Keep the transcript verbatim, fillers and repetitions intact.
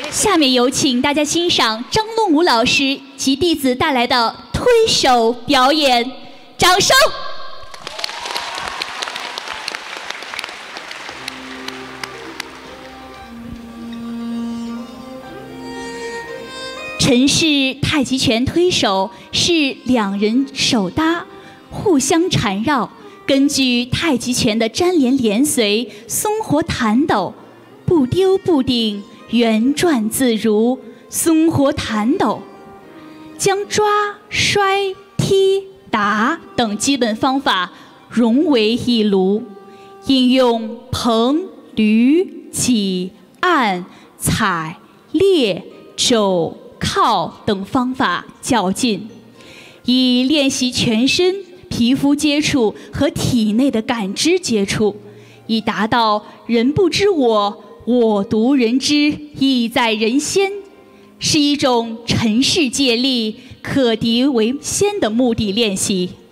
下面有请大家欣赏张龙武老师及弟子带来的推手表演，掌声！陈氏太极拳推手是两人手搭，互相缠绕，根据太极拳的粘连连随、松活弹抖、不丢不顶、圆转自如、松活弹抖，将抓、摔、踢、打等基本方法融为一炉，应用捧、捋、挤、按、踩、列、肘、靠等方法较劲，以练习全身皮肤接触和体内的感知接触，以达到人不知我，我独人知，意在人先，是一种尘世借力，可敌为先的目的练习。